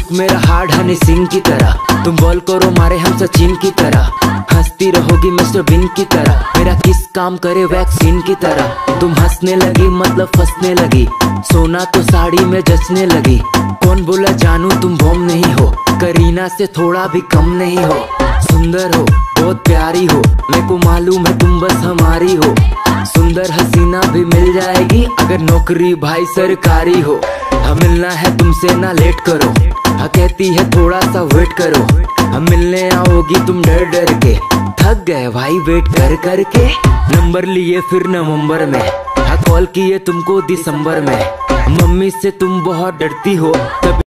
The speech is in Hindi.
लुक मेरा हार्ड हनी सिंह की तरह, तुम बॉल करो मारे हम सचिन की तरह, हंसती रहोगी मिस्टर बिन की तरह, मेरा किस काम करे वैक्सीन की तरह। तुम हंसने लगी मतलब फंसने लगी, सोना तो साड़ी में जचने लगी। कौन बोला जानू तुम बॉम नहीं हो, करीना से थोड़ा भी कम नहीं हो। सुंदर हो बहुत प्यारी हो, मेरे को मालूम है तुम बस हमारी हो। सुंदर हसीना भी मिल जाएगी अगर नौकरी भाई सरकारी हो। हम मिलना है तुमसे ना लेट करो, हाँ कहती है थोड़ा सा वेट करो। हम मिलने आओगी तुम डर डर के, थक गए भाई वेट कर कर के। नंबर लिए फिर नवंबर में, हाँ कॉल किए तुमको दिसंबर में। मम्मी से तुम बहुत डरती हो,